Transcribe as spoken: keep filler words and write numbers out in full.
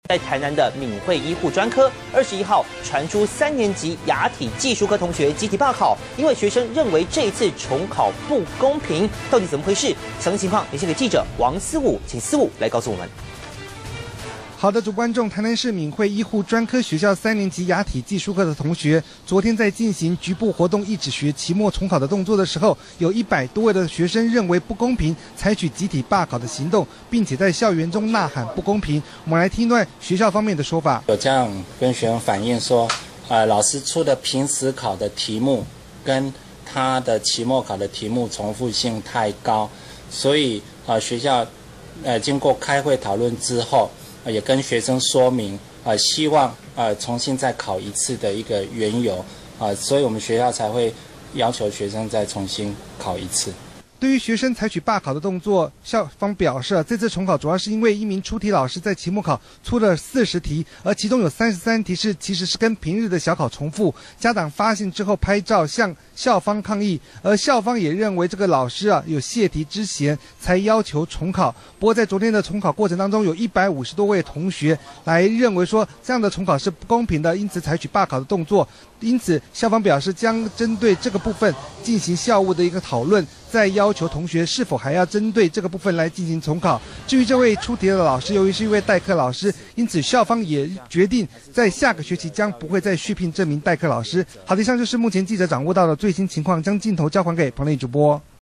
在台南的敏慧医护专科，二十一号传出三年级牙体技术科同学集体罢考，因为学生认为这一次重考不公平，到底怎么回事？详细情况连线给记者王思武，请思武来告诉我们。 好的，主观众，台南市敏慧医护专科学校三年级牙体技术科的同学，昨天在进行局部活动一指学期末重考的动作的时候，有一百多位的学生认为不公平，采取集体罢考的行动，并且在校园中呐喊不公平。我们来听一段学校方面的说法。 有家长跟学生反映说，呃，老师出的平时考的题目跟他的期末考的题目重复性太高，所以呃学校呃经过开会讨论之后。 也跟学生说明，呃，希望呃重新再考一次的一个缘由，啊、呃，所以我们学校才会要求学生再重新考一次。 对于学生采取罢考的动作，校方表示，这次重考主要是因为一名出题老师在期末考出了四十题，而其中有三十三题是其实是跟平日的小考重复。家长发现之后拍照向校方抗议，而校方也认为这个老师啊有泄题之嫌，才要求重考。不过在昨天的重考过程当中，有一百五十多位同学来认为说这样的重考是不公平的，因此采取罢考的动作。 因此，校方表示将针对这个部分进行校务的一个讨论，再要求同学是否还要针对这个部分来进行重考。至于这位出题的老师，由于是一位代课老师，因此校方也决定在下个学期将不会再续聘这名代课老师。好的，以上就是目前记者掌握到的最新情况，将镜头交还给彭丽主播。